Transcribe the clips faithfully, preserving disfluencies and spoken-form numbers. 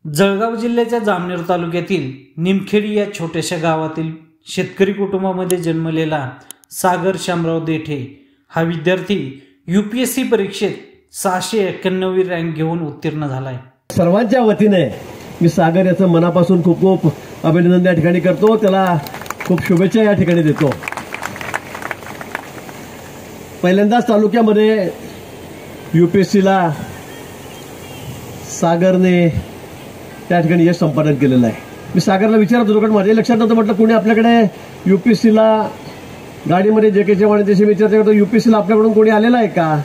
जळगाव जिल्ह्याच्या जामनेर तालुक्यातील निमखेडी या छोट्याशा गावातील शेतकरी कुटुंबामध्ये जन्मलेला सागर शामराव देठे हा विद्यार्थी यूपीएससी परीक्षेत सहाशे एक्क्याण्णवी रँक घेऊन उत्तीर्ण झालाय। सर्वांच्या वतीने मी सागर याचं मनापासून खूप खूप अभिनंदन या ठिकाणी करतो, त्याला खूप शुभेच्छा या ठिकाणी देतो। पहिल्यांदाच तालुक्यामध्ये यूपीएससीला सागरने त्या ठिकाणी यश संपादन केलेलं आहे। मी सागरला विचारत होतो, कारण माझ्या लक्षात नव्हतं, म्हटलं कोणी आपल्याकडे यूपीएससीला गाडीमध्ये जे काही जेव्हा त्याशी विचारता होतो यूपीएससीला आपल्याकडून कोणी आलेला आहे का,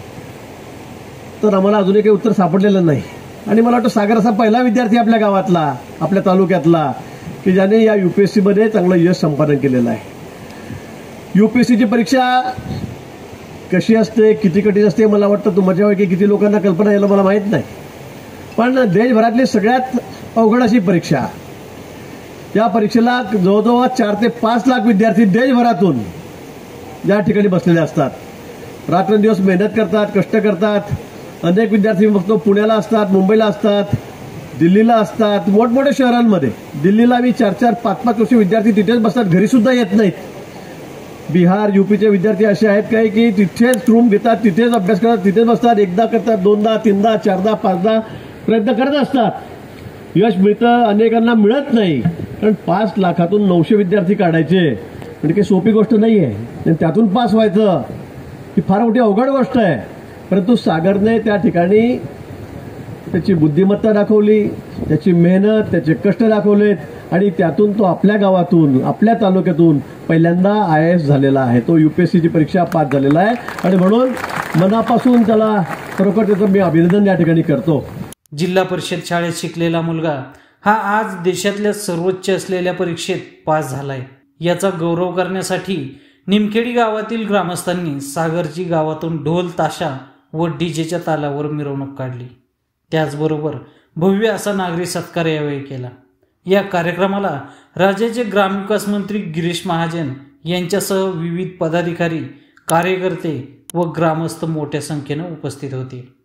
तर आम्हाला अजूनही काही उत्तर सापडलेलं नाही। आणि मला वाटतं सागर असा पहिला विद्यार्थी आपल्या गावातला, आपल्या तालुक्यातला, की ज्याने या यूपीएससीमध्ये चांगलं यश संपादन केलेलं आहे। यूपीएससीची परीक्षा कशी असते, किती कठीण असते, मला वाटतं तुमच्यापैकी किती लोकांना कल्पना यायला मला माहीत नाही, पण देशभरातली सगळ्यात अवघड अशी परीक्षा। या परीक्षेला जवळजवळ चार ते पाच लाख विद्यार्थी देशभरातून या ठिकाणी बसलेले असतात, रात्रंदिवस मेहनत करतात, कष्ट करतात। अनेक विद्यार्थी बघतो पुण्याला असतात, मुंबईला असतात, दिल्लीला असतात, मोठमोठ्या शहरांमध्ये। दिल्लीला मी चार चार पाच पाच वर्ष विद्यार्थी तिथेच बसतात, घरी सुद्धा येत नाहीत। बिहार यूपीचे विद्यार्थी असे आहेत काही की तिथेच रूम घेतात, तिथेच अभ्यास करतात, तिथेच बसतात, एकदा करतात, दोनदा तीनदा चारदा पाचदा प्रयत्न करत असतात। यश मिळतं, अनेकांना मिळत नाही, कारण पाच लाखातून नऊशे विद्यार्थी काढायचे म्हणजे काही सोपी गोष्ट नाही आहे। त्यातून पास व्हायचं ही फार मोठी अवघड गोष्ट आहे। परंतु सागरने त्या ठिकाणी त्याची बुद्धिमत्ता दाखवली, त्याची मेहनत, त्याचे कष्ट दाखवलेत आणि त्यातून तो आपल्या गावातून, आपल्या तालुक्यातून पहिल्यांदा आय ए एस झालेला आहे। तो यूपीएससीची परीक्षा पास झालेला आहे आणि म्हणून मनापासून त्याला खरोखर त्याचं मी अभिनंदन या ठिकाणी करतो। जिल्हा परिषद शाळेत शिकलेला मुलगा हा आज देशातल्या सर्वोच्च असलेल्या परीक्षेत पास झालाय। याचा गौरव करण्यासाठी निमखेडी गावातील ग्रामस्थांनी सागरची गावातून ढोल ताशा व डीजेच्या तालावर मिरवणूक काढली। त्याचबरोबर भव्य असा नागरी सत्कार यावेळी केला। या कार्यक्रमाला राज्याचे ग्रामविकास मंत्री गिरीश महाजन यांच्यासह विविध पदाधिकारी, कार्यकर्ते व ग्रामस्थ मोठ्या संख्येने उपस्थित होते।